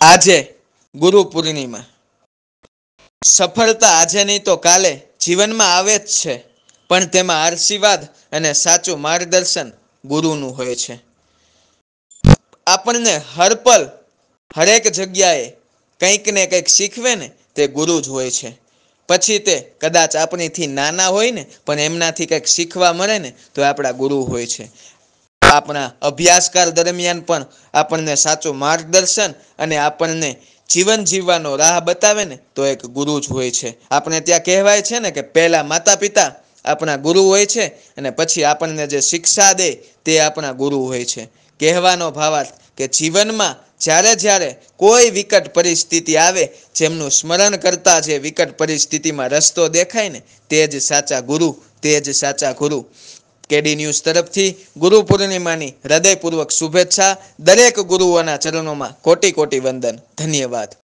આજે ગુરુ પૂર્ણિમા। સફળતા આજે નહીં તો કાલે જીવનમાં આવે જ છે, પણ તેમાં આશીર્વાદ અને સાચું માર્ગદર્શન ગુરુનું હોય છે। આપણને હર પલ હરેક જગ્યાએ કંઈક ને કંઈક શીખવે ને તે ગુરુ જ હોય છે। પછી તે કદાચ આપણીથી નાના હોય ને પણ એમનાથી કંઈક શીખવા મળે ને તો આપણા ગુરુ હોય છે। આપણા અભ્યાસકાળ દરમિયાન પણ આપણને સાચું માર્ગદર્શન અને આપણને જીવન જીવવાનો રાહ બતાવે ને તો એક ગુરુ જ હોય છે। આપણે ત્યાં કહેવાય છે ને કે પહેલા માતા પિતા આપણા ગુરુ હોય છે અને પછી આપણને જે શિક્ષા દે તે આપણા ગુરુ હોય છે। કહેવાનો ભાવાર્થ કે જીવનમાં જ્યારે જ્યારે કોઈ વિકટ પરિસ્થિતિ આવે, જેમનું સ્મરણ કરતા જે વિકટ પરિસ્થિતિમાં રસ્તો દેખાય ને તે જ સાચા ગુરુ, તે જ સાચા ગુરુ। કેડી ન્યૂઝ તરફથી ગુરુ પૂર્ણિમાની હૃદયપૂર્વક શુભેચ્છા। દરેક ગુરુઓના ચરણોમાં કોટી કોટી વંદન। ધન્યવાદ।